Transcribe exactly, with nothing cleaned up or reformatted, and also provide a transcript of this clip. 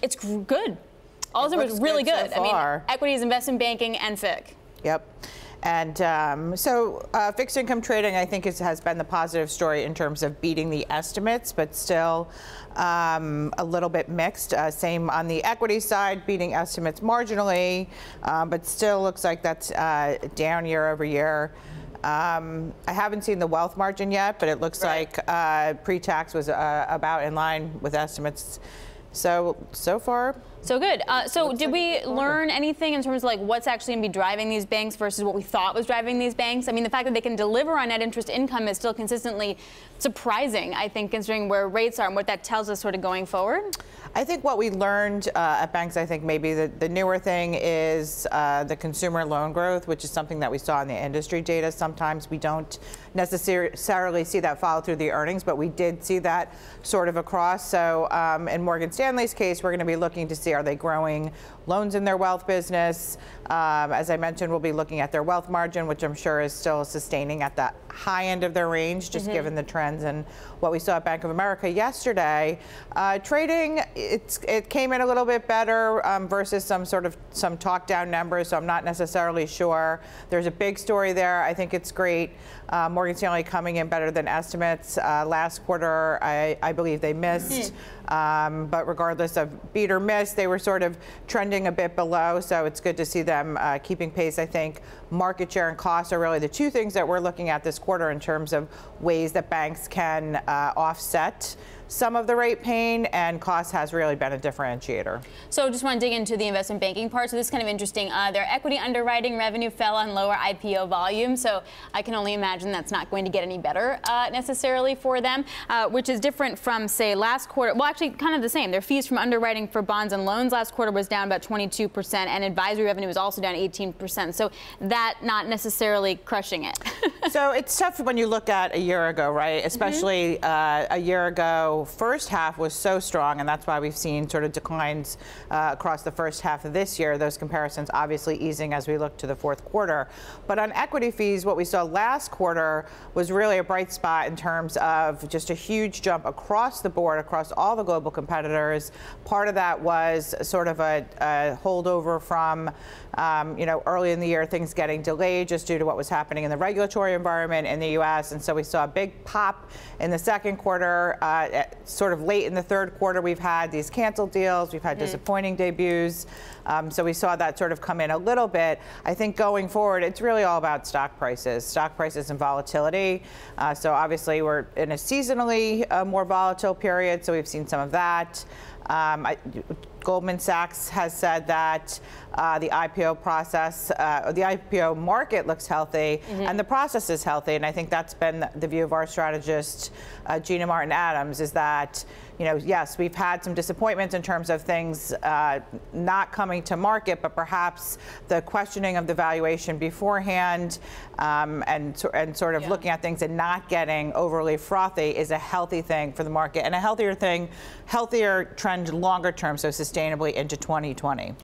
It's good. All of it was really good. good so I mean, equities, investment banking, and F I C. Yep. And um, so uh, fixed income trading, I think, is, has been the positive story in terms of beating the estimates, but still um, a little bit mixed. Uh, same on the equity side, beating estimates marginally, um, but still looks like that's uh, down year over year. Um, I haven't seen the wealth margin yet, but it looks right. like uh, pre-tax was uh, about in line with estimates. So, so far, so good. Uh, so did like we learn anything in terms of like what's actually going to be driving these banks versus what we thought was driving these banks? I mean, the fact that they can deliver on net interest income is still consistently surprising, I think, considering where rates are and what that tells us sort of going forward. I think what we learned uh, at banks, I think maybe the, the newer thing is uh, the consumer loan growth, which is something that we saw in the industry data. Sometimes we don't necessarily see that follow through the earnings, but we did see that sort of across. So um, in Morgan Stanley's case, we're going to be looking to see, are they growing loans in their wealth business? Um, as I mentioned, we'll be looking at their wealth margin, which I'm sure is still sustaining at the high end of their range, just mm-hmm. given the trends and what we saw at Bank of America yesterday. Uh, trading, it's, it came in a little bit better um, versus some sort of some talk down numbers, so I'm not necessarily sure. There's a big story there. I think it's great. Uh, Morgan Stanley coming in better than estimates. Uh, last quarter, I, I believe they missed. Um, but regardless of beat or miss, they were sort of trending a bit below. So it's good to see them uh, keeping pace. I think market share and costs are really the two things that we're looking at this quarter in terms of ways that banks can uh, offset some of the rate pain, and cost has really been a differentiator. So just want to dig into the investment banking part. So this is kind of interesting. Uh, their equity underwriting revenue fell on lower I P O volume. So I can only imagine that's not going to get any better uh, necessarily for them, uh, which is different from, say, last quarter. Well, actually kind of the same. Their fees from underwriting for bonds and loans last quarter was down about twenty-two percent, and advisory revenue was also down eighteen percent. So that not necessarily crushing it. So it's tough when you look at a year ago, right? Especially mm-hmm. uh, a year ago. First half was so strong, and that's why we've seen sort of declines uh, across the first half of this year. Those comparisons obviously easing as we look to the fourth quarter. But on equity fees, what we saw last quarter was really a bright spot in terms of just a huge jump across the board, across all the global competitors. Part of that was sort of a, a holdover from, um, you know, early in the year, things getting delayed just due to what was happening in the regulatory environment in the U S. And so we saw a big pop in the second quarter. Uh, sort of late in the third quarter, we've had these canceled deals. We've had mm. disappointing debuts. Um, so we saw that sort of come in a little bit. I think going forward, it's really all about stock prices, stock prices and volatility. Uh, so obviously, we're in a seasonally uh, more volatile period. So we've seen some of that. Um, I, Goldman Sachs has said that uh, the I P O process, uh, the I P O market looks healthy, mm-hmm. and the process is healthy. And I think that's been the view of our strategist, uh, Gina Martin Adams, is that, you know, yes, we've had some disappointments in terms of things uh, not coming to market, but perhaps the questioning of the valuation beforehand um, and, and sort of yeah. looking at things and not getting overly frothy is a healthy thing for the market, and a healthier thing, healthier trend longer term, so sustainably into twenty twenty.